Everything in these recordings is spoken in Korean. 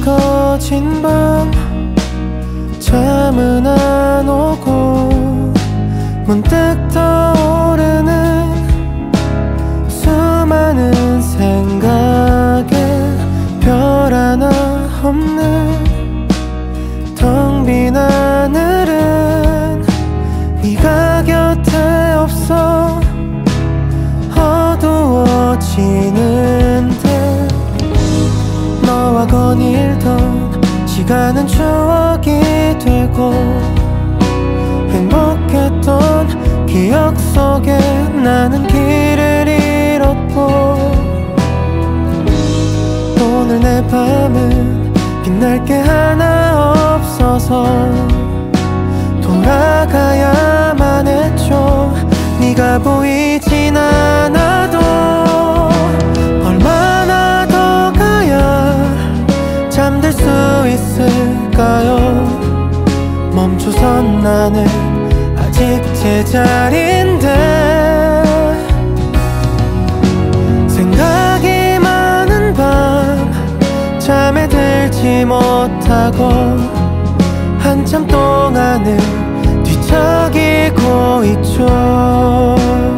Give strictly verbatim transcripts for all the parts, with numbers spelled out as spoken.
거진 밤 잠은 안 오고 문득 떠오르는 수많은 생각에 별 하나 없는 텅 빈 하늘은 네가 곁에 없어 어두워지는데 너와 거닐던 시간은 추억이 되고 행복했던 기억 속에 나는 길을 잃었고 오늘 내 밤은 빛날 게 하나 없어서 돌아가야만 했죠. 네가 보이진 않아도 얼마나 더 가야 잠들 수 있을까요? 멈춰선 나는 아직 제자리인데 생각이 많은 밤 잠에 들지 못하고 한참 동안을 뒤척이고 있죠.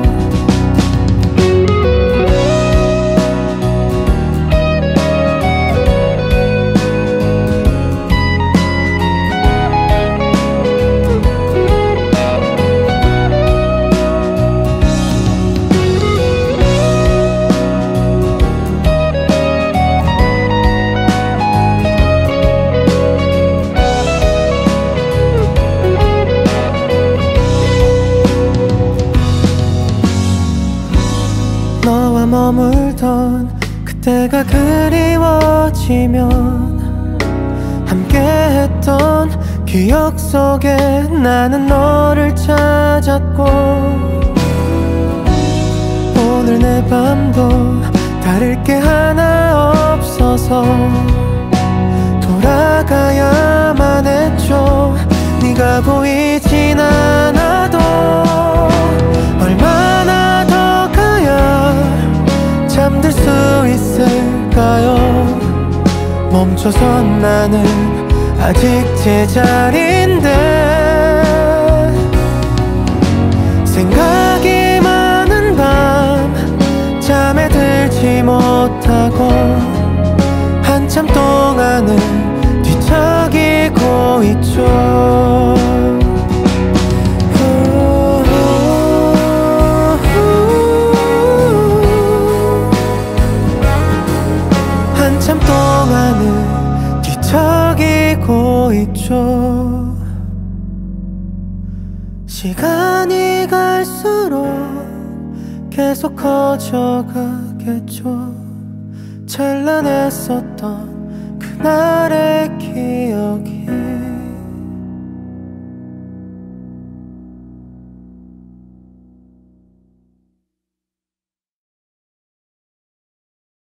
너와 머물던 그때가 그리워지면 함께했던 기억 속에 나는 너를 찾았고 오늘 내 밤도 다를 게 하나 없어서 돌아가야만 했죠. 네가 보이진 않아도 얼마나 더 가야 잠들 수 있을까요? 멈춰선 나는 아직 제자리인데 생각이 많은 밤 잠에 들지 못하고 한참 동안을 뒤척이고 있죠. 한참 동안을 뒤척이고 있죠. 시간이 갈수록 계속 커져가겠죠. 찬란했었던 그날의 기억이